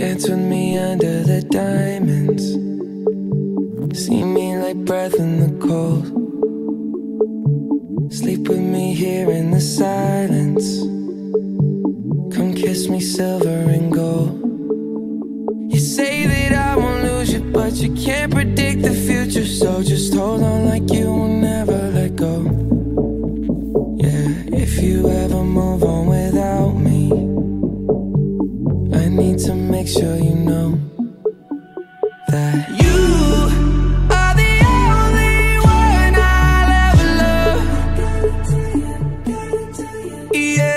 Dance with me under the diamonds. See me like breath in the cold. Sleep with me here in the silence. Come kiss me silver and gold. You say that I won't lose you, but you can't predict the future. So just hold on like you will never let go. Yeah, if you ever move on without me, I need to make sure you know that you are the only one I'll ever love. Yeah.